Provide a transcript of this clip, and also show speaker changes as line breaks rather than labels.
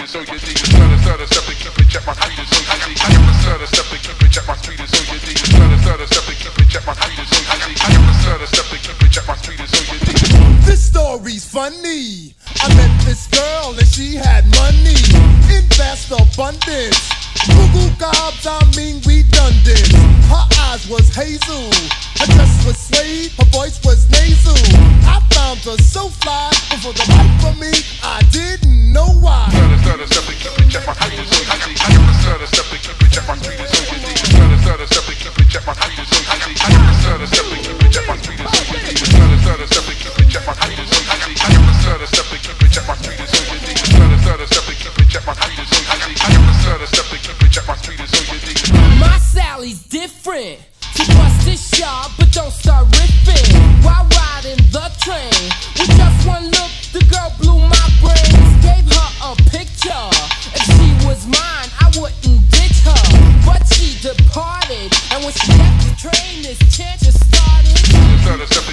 is all you need. Stutter, step to keep it, check my feet is all you need. Stutter, step to keep it, check my feet is all you need. Stutter, step to keep it, check my feet is all you need. Stutter, step to keep it, check my feet is all you need.
This story's funny. I met this girl and she had money in vast abundance. Goo gobs, I mean redundant. Her eyes was hazel, her dress was suede, her voice was nasal. I found her so fly, but for the life of me, I didn't know why.
Stutter, step to keep it, check my feet is all you need. Stutter, step to keep it, check my feet is all you need. Stutter, step to keep it, check my feet is all you need. Stutter, step to keep it, check my feet is all you need. Stutter, step to keep it, check my feet is all you need. Stutter, step to keep it, check my feet is all you need. Stutter, step to keep it, check my feet is all you need. Stutter, step to keep it, check my feet is all you need.
My Sally's different. To bust this shot, but don't start riffing while riding the train. With just one look, the girl blew my brains. Gave her a picture. If she was mine, I wouldn't ditch her. But she departed, and when she left the train, this chant just started.
Stutter, step